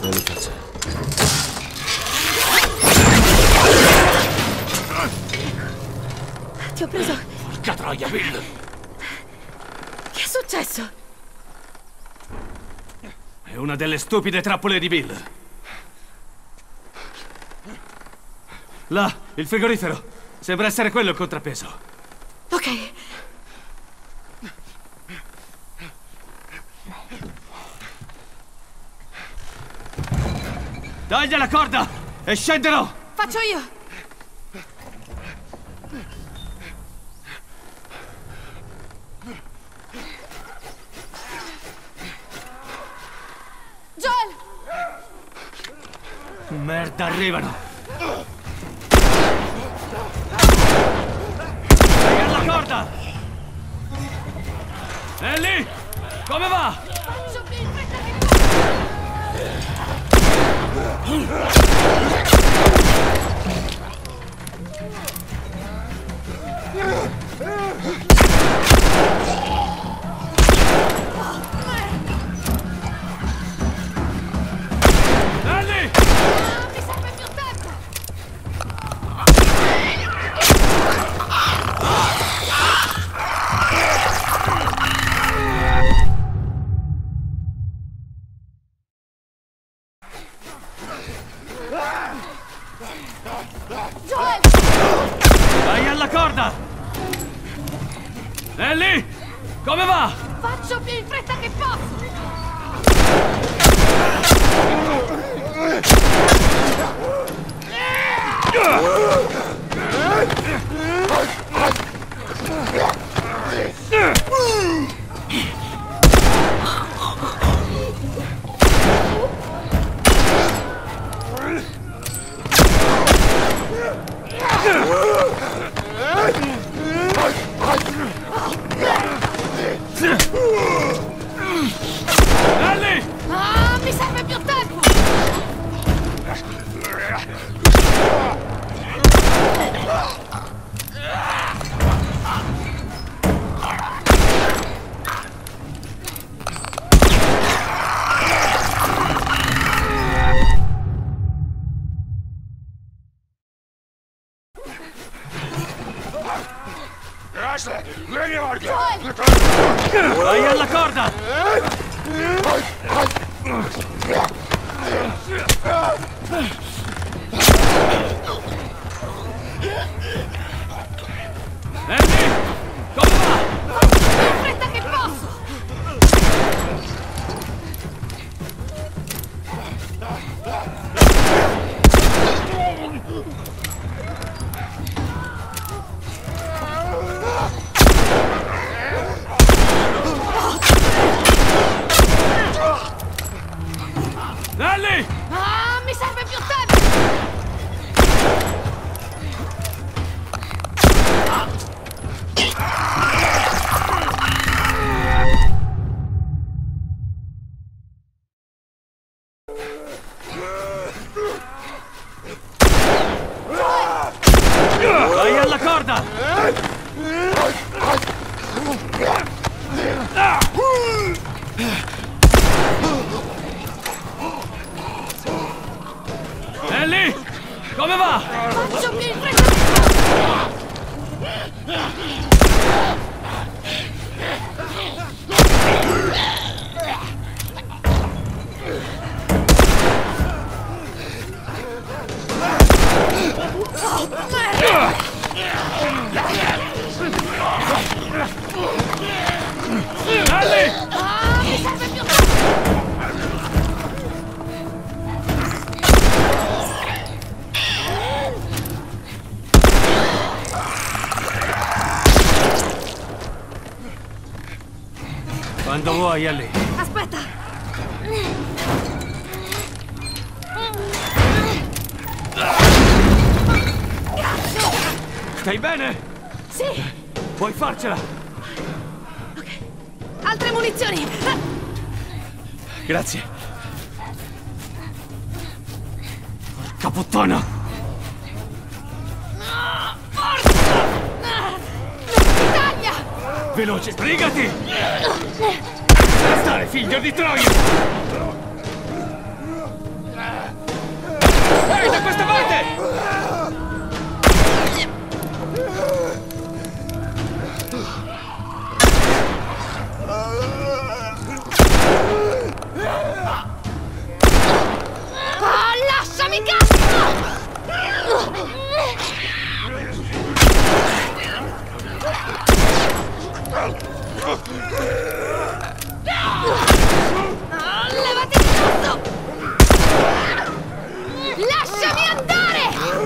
Eliphaz. Ti ho preso. Porca troia, Bill! Che è successo? È una delle stupide trappole di Bill. Là, il frigorifero. Sembra essere quello il contrappeso. Ok. Taglia la corda e scenderò! Faccio io! Joel! Merda, arrivano! Taglia la corda! Ellie! Come va? Faccio più in fretta che Ellie! mi serve più tempo! Joel! Vai alla corda! Ellie! Come va? Faccio più in fretta che posso! Ellie! Ah, mi serve più tempo! Joel! Vai alla corda! Ellie! Come va? Faccio più in fretta che posso! Ellie! Ah, mi serve più tempo! Vai alla corda! Ellie! Come va? Faccio più in fretta che posso! Ellie! Ah, mi serve più tempo! Quando vuoi, Ellie. Aspetta! Stai bene? Sì! Puoi farcela! Ok. Altre munizioni! Grazie. Porca puttana! Italia! Veloce, sbrigati! Stare, figlio di Troia! Levati di dosso! Lasciami andare!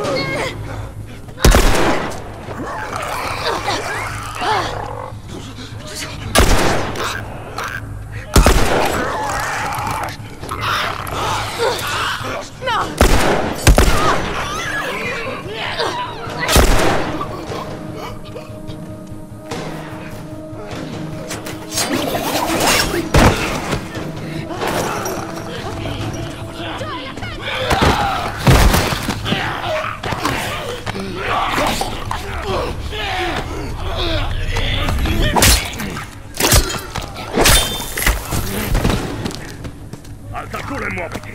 No! Alza il culo e muoviti!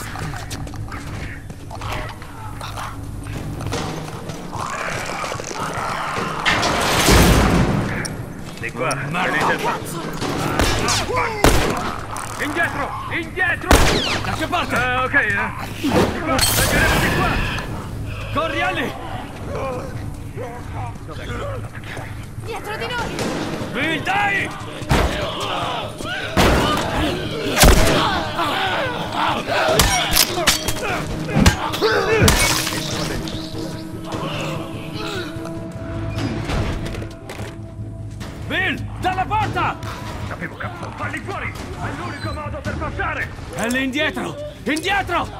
Di qua, venite il pazzo! Indietro! Indietro! Da che parte? Ok, Di qua, venite di qua! Corri, Ellie! Dietro di noi! Bill, dai! Bill, dalla porta! Sapevo, cazzo! Falli fuori! È l'unico modo per passare! Ellie, indietro! Indietro!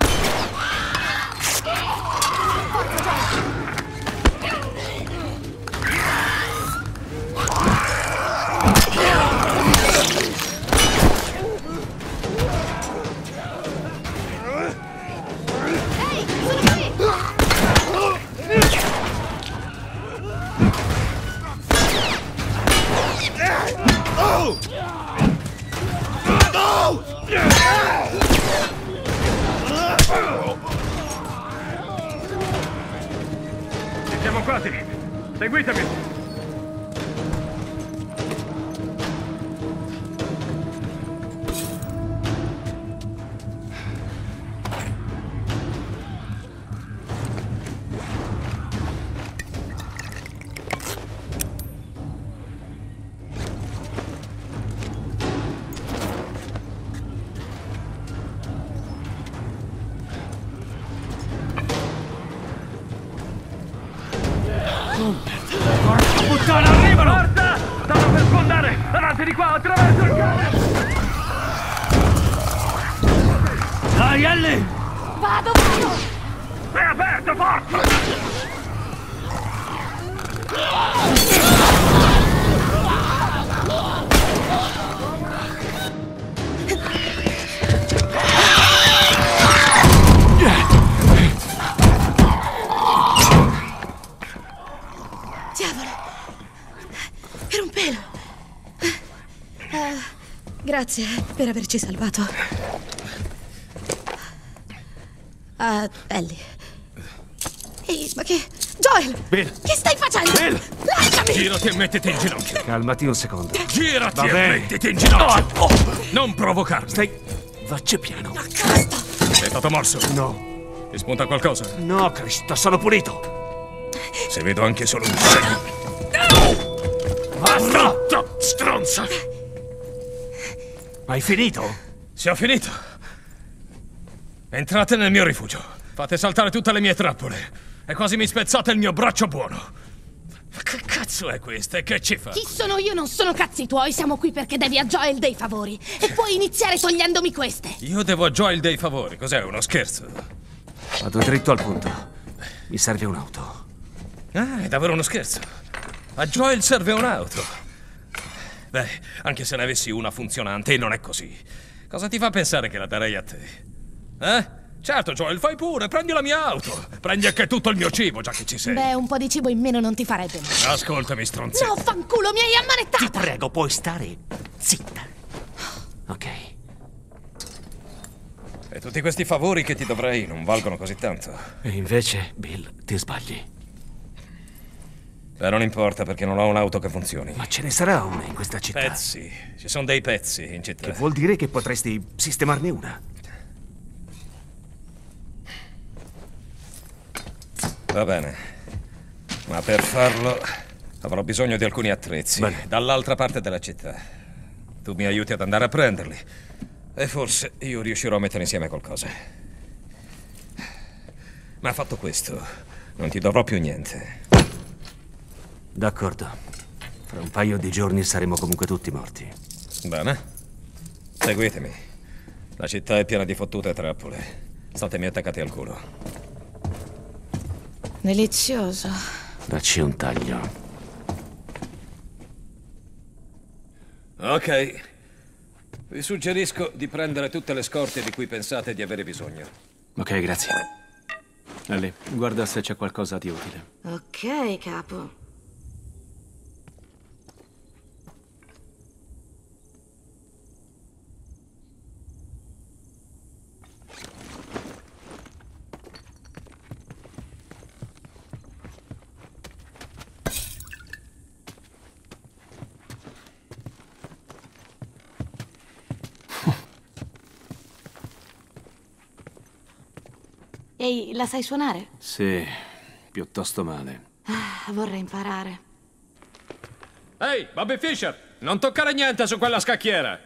Ehi, sono qui! Ci siamo quasi! Seguitemi! Porca puttana, arrivano! Forza! Stanno per sfondare! Avanti di qua, attraverso il cane! Dai, Ellie! Vado! È aperto, forza! Diavolo! Era un pelo! Grazie per averci salvato. Ellie. Ehi, ma che... Joel! Bill! Che stai facendo? Bill! Lasciami! Girati e mettiti in ginocchio! Calmati un secondo. Girati Va e bene. mettiti in ginocchio! Non provocarmi! Vacci piano. A Cristo! Sei stato morso? No. Ti spunta qualcosa? No, Cristo, sono pulito. Se vedo anche solo un segno. Basta! Stronza! Hai finito? Se ho finito. Entrate nel mio rifugio. Fate saltare tutte le mie trappole. E quasi mi spezzate il mio braccio buono. Ma che cazzo è questa e che ci fa? Chi sono io non sono cazzi tuoi, siamo qui perché devi a Joel dei favori. E puoi iniziare togliendomi queste. Io devo a Joel dei favori. Cos'è, uno scherzo? Vado dritto al punto. Mi serve un'auto. Ah, è davvero uno scherzo. A Joel serve un'auto. Beh, anche se ne avessi una funzionante, non è così. Cosa ti fa pensare che la darei a te? Eh? Certo, Joel, fai pure, prendi la mia auto. Prendi anche tutto il mio cibo, già che ci sei. Beh, un po' di cibo in meno non ti farebbe male. Ascoltami, stronzetto. No, fanculo, mi hai ammanettato! Ti prego, puoi stare zitta. Ok. E tutti questi favori che ti dovrei non valgono così tanto. E invece, Bill, ti sbagli. Beh, non importa perché non ho un'auto che funzioni. Ma ce ne sarà una in questa città. Pezzi. Ci sono dei pezzi in città. Che vuol dire che potresti sistemarne una. Va bene. Ma per farlo Avrò bisogno di alcuni attrezzi. Bene. Dall'altra parte della città. Tu mi aiuti ad andare a prenderli. E forse io riuscirò a mettere insieme qualcosa. Ma fatto questo, non ti dovrò più niente. D'accordo. Fra un paio di giorni saremo comunque tutti morti. Bene. Seguitemi. La città è piena di fottute trappole. Statemi attaccati al culo. Delizioso. Dacci un taglio. Ok. Vi suggerisco di prendere tutte le scorte di cui pensate di avere bisogno. Ok, grazie. Ellie, guarda se c'è qualcosa di utile. Ok, capo. Ehi, la sai suonare? Sì, piuttosto male. Ah, vorrei imparare. Ehi, Bobby Fischer! Non toccare niente su quella scacchiera!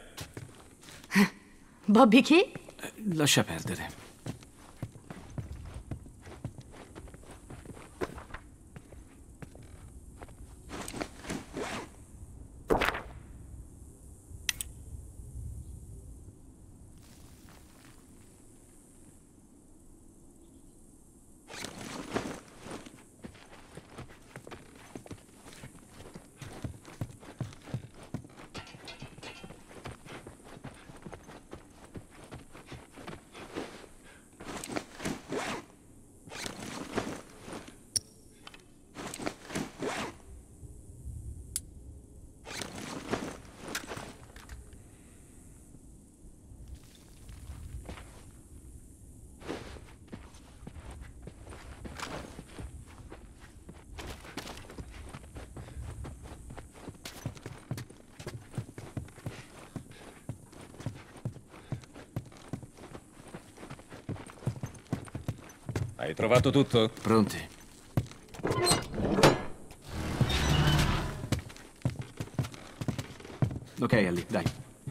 Bobby chi? Lascia perdere. Hai trovato tutto? Pronti? Ok, Ellie, dai.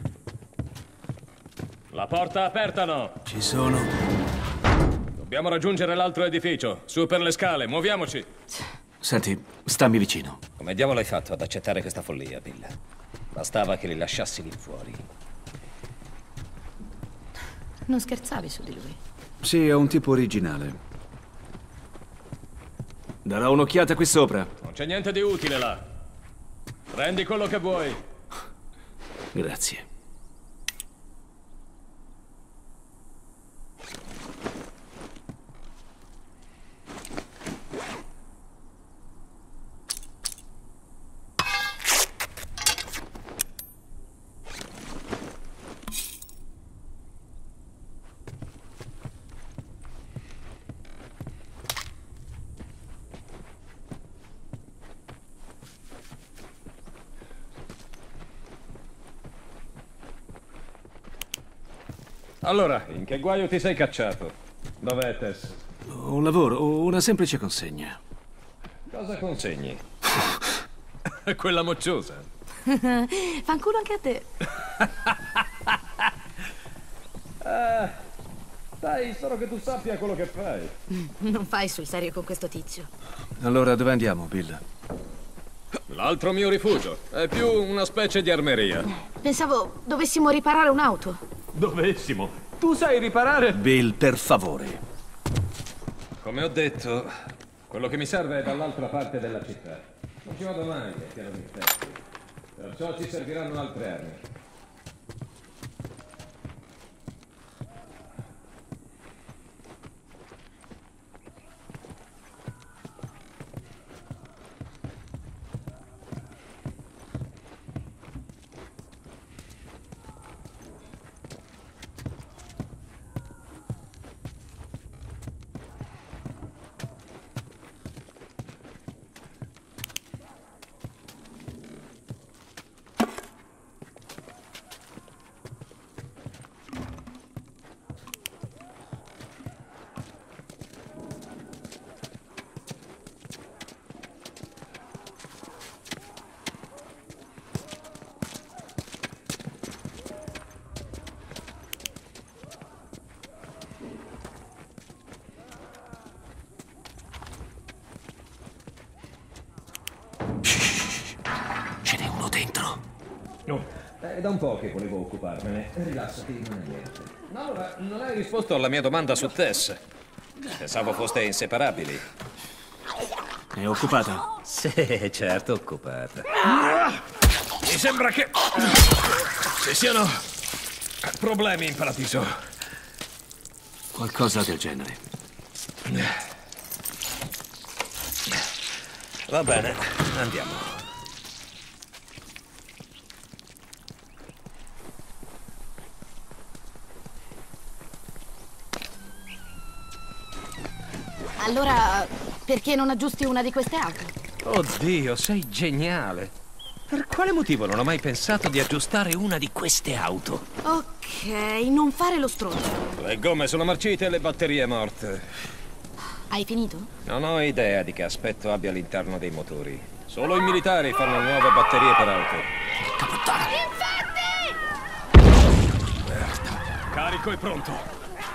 La porta aperta no! Ci sono. Dobbiamo raggiungere l'altro edificio. Su per le scale, muoviamoci! Senti, stammi vicino. Come diavolo hai fatto ad accettare questa follia, Bill? Bastava che li lasciassi lì fuori. Non scherzavi su di lui. Sì, è un tipo originale. Darò un'occhiata qui sopra. Non c'è niente di utile là. Prendi quello che vuoi. Grazie. Allora, in che guaio ti sei cacciato? Dov'è Tess? Un lavoro, una semplice consegna. Cosa consegni? Quella mocciosa. Fanculo anche a te. Dai, spero che tu sappia quello che fai. Non fai sul serio con questo tizio. Allora, dove andiamo, Bill? L'altro mio rifugio. È più una specie di armeria. Pensavo dovessimo riparare un'auto. Dovessimo. Tu sai riparare? Bill, per favore. Come ho detto, quello che mi serve è dall'altra parte della città. Non ci vado mai, è pieno di infetti. Perciò ci serviranno altre armi. È da un po' che volevo occuparmene. Rilassati, non è niente. Ma allora, non hai risposto alla mia domanda su Tess. Pensavo foste inseparabili. È occupata? Sì, certo, occupata. Mi sembra che ci siano problemi in paradiso. Qualcosa del genere. Va bene, andiamo. Allora, perché non aggiusti una di queste auto? Oddio, sei geniale. Per quale motivo non ho mai pensato di aggiustare una di queste auto? Ok, non fare lo stronzo. Le gomme sono marcite e le batterie morte. Hai finito? Non ho idea di che aspetto abbia all'interno dei motori. Solo i militari fanno nuove batterie per auto. Infatti! Merda. Carico e pronto.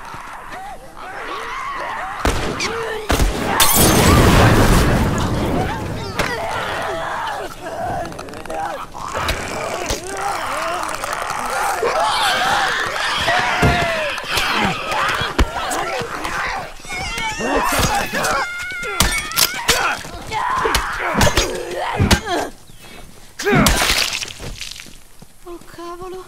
Oh, cavolo.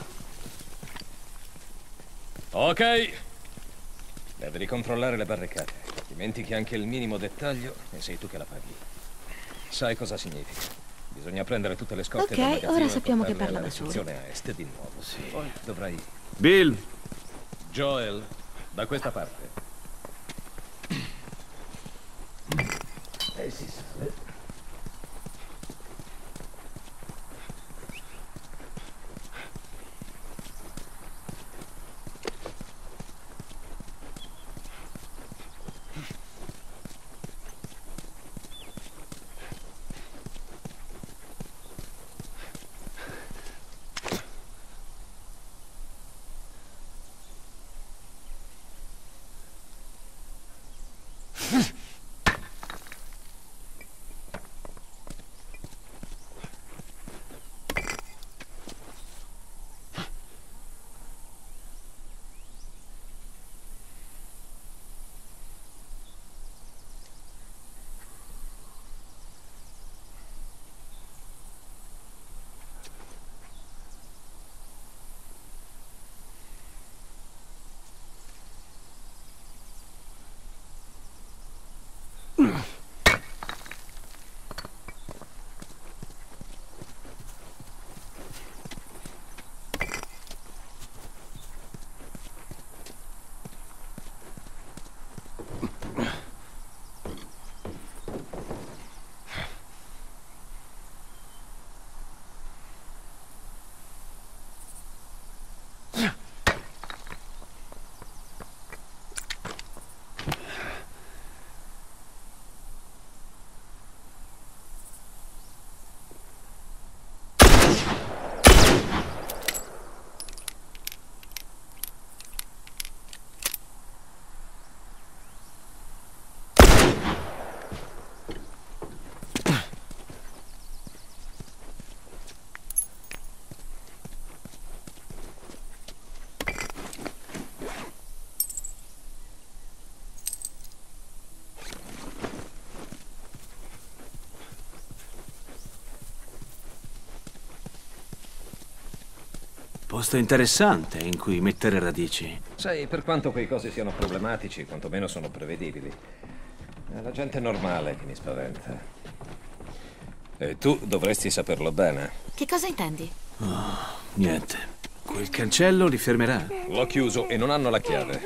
Ok. Devi ricontrollare le barricate. Dimentichi anche il minimo dettaglio e sei tu che la paghi. Sai cosa significa? Bisogna prendere tutte le scorte Ok, dal magazzino ora e sappiamo che portarle parla alla da solo. recinzione a est di nuovo. Sì. Poi dovrai... Bill, Joel, da questa parte. Si sale. posto interessante in cui mettere radici. Sai, per quanto quei cosi siano problematici, quantomeno sono prevedibili. È la gente normale che mi spaventa. E tu dovresti saperlo bene. Che cosa intendi? Niente. Quel cancello li fermerà. L'ho chiuso e non hanno la chiave.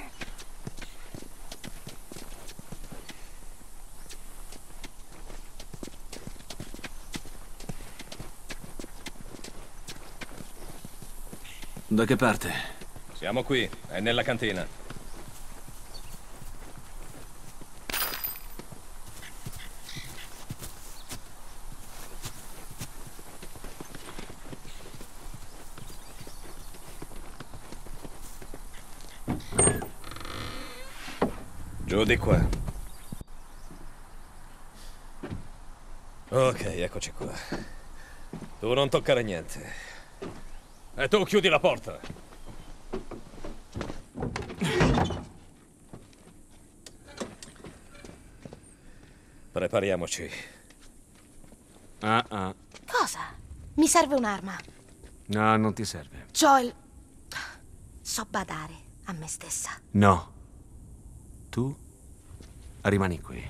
Da che parte? Siamo qui, è nella cantina. Giù di qua. Ok, eccoci qua. Tu non toccare niente. E tu chiudi la porta. Prepariamoci. Cosa? Mi serve un'arma. No, non ti serve. Joel, so badare a me stessa. No. Tu rimani qui.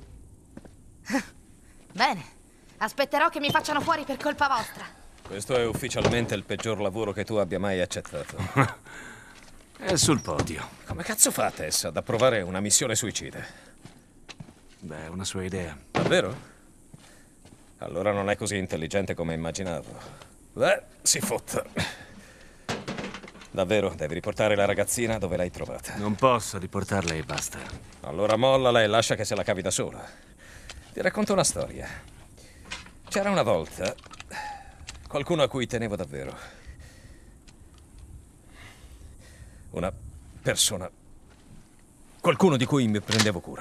Bene, aspetterò che mi facciano fuori per colpa vostra. Questo è ufficialmente il peggior lavoro che tu abbia mai accettato. È sul podio. Come cazzo fa Tess ad approvare una missione suicida? Beh, è una sua idea. Davvero? Allora non è così intelligente come immaginavo. Beh, si fotta. Davvero, devi riportare la ragazzina dove l'hai trovata. Non posso riportarla e basta. Allora mollala e lascia che se la cavi da sola. Ti racconto una storia. C'era una volta qualcuno a cui tenevo davvero. Una persona. Qualcuno di cui mi prendevo cura.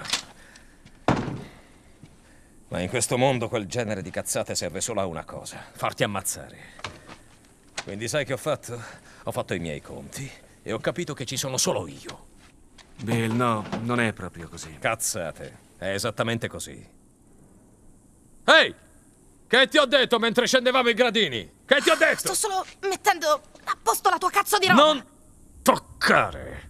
Ma in questo mondo quel genere di cazzate serve solo a una cosa: farti ammazzare. Quindi sai che ho fatto? Ho fatto i miei conti e ho capito che ci sono solo io. Bill, no, non è proprio così. Cazzate. È esattamente così. Ehi! Che ti ho detto mentre scendevamo i gradini? Che ti ho detto? Sto solo mettendo a posto la tua cazzo di roba. Non toccare!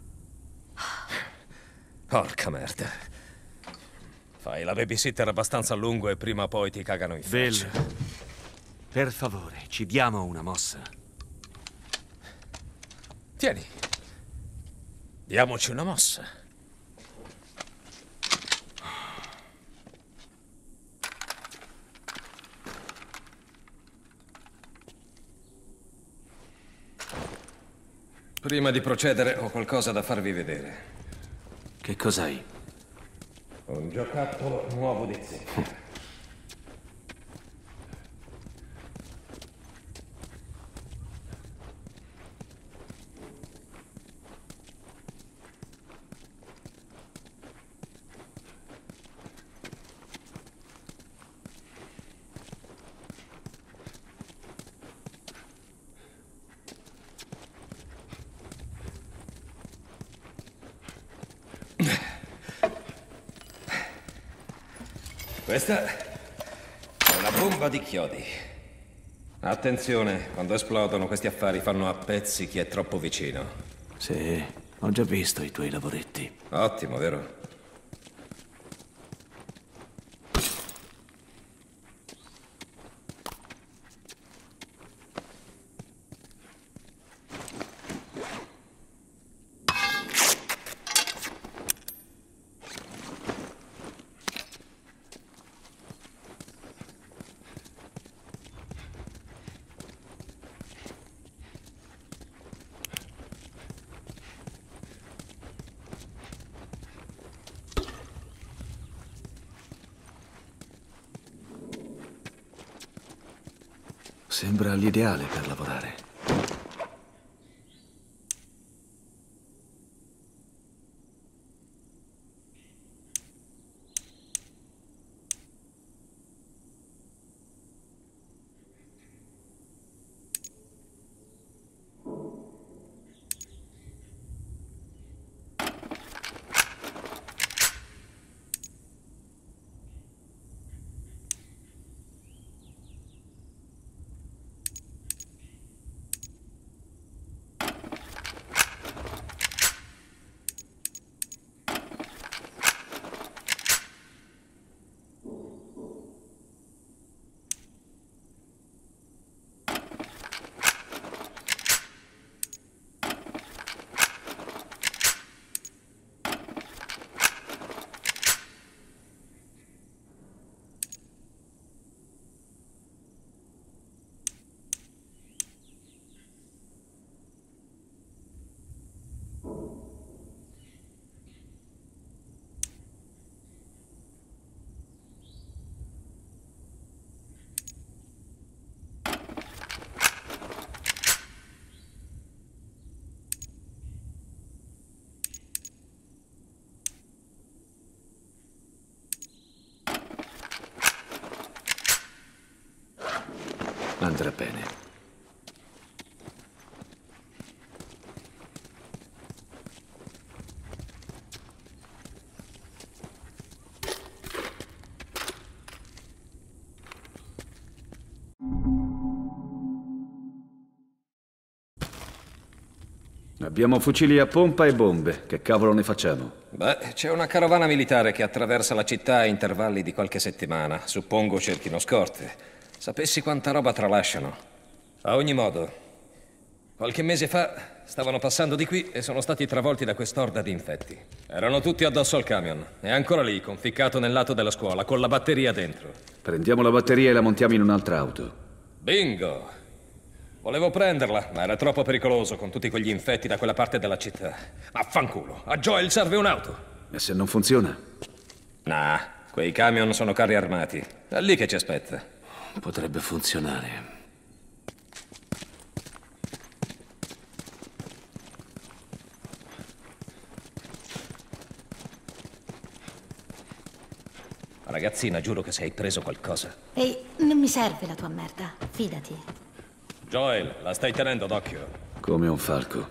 Porca merda. Fai la babysitter abbastanza a lungo e prima o poi ti cagano in faccia. Bill, per favore, ci diamo una mossa. Tieni. Diamoci una mossa. Prima di procedere ho qualcosa da farvi vedere. Che cos'hai? Un giocattolo nuovo di zecca. Questa è una bomba di chiodi. Attenzione, quando esplodono questi affari fanno a pezzi chi è troppo vicino. Sì, ho già visto i tuoi lavoretti. Ottimo, vero? Sembra l'ideale per lavorare. Andrà bene. Abbiamo fucili a pompa e bombe. Che cavolo ne facciamo? Beh, c'è una carovana militare che attraversa la città a intervalli di qualche settimana. Suppongo cerchino scorte. Sapessi quanta roba tralasciano. A ogni modo, qualche mese fa stavano passando di qui e sono stati travolti da quest'orda di infetti. Erano tutti addosso al camion. È ancora lì, conficcato nel lato della scuola, con la batteria dentro. Prendiamo la batteria e la montiamo in un'altra auto. Bingo! Volevo prenderla, ma era troppo pericoloso con tutti quegli infetti da quella parte della città. Affanculo, a Joel serve un'auto. E se non funziona? Nah, quei camion sono carri armati. È lì che ci aspetta. Potrebbe funzionare. Ragazzina, giuro che se hai preso qualcosa. Ehi, non mi serve la tua merda, fidati. Joel, la stai tenendo d'occhio. Come un falco.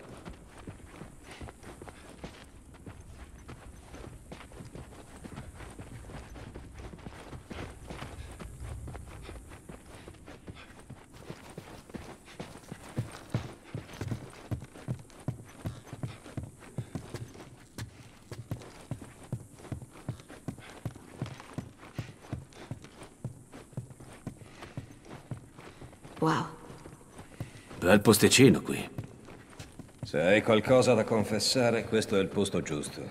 Wow. Bel posticino qui. Se hai qualcosa da confessare, questo è il posto giusto.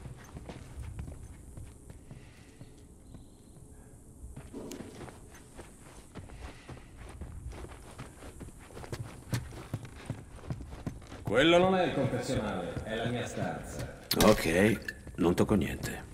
Quello non è il confessionale, è la mia stanza. Ok, non tocco niente.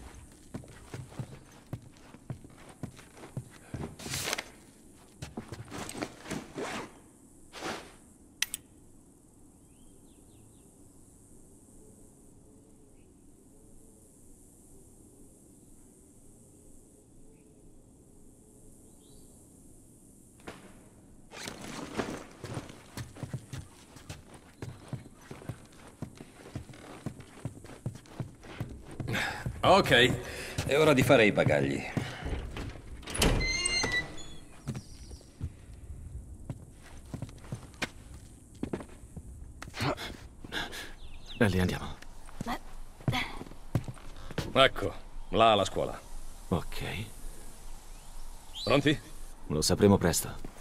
Ok, è ora di fare i bagagli. Ellie, andiamo. Ecco, là alla scuola. Ok. Pronti? Lo sapremo presto.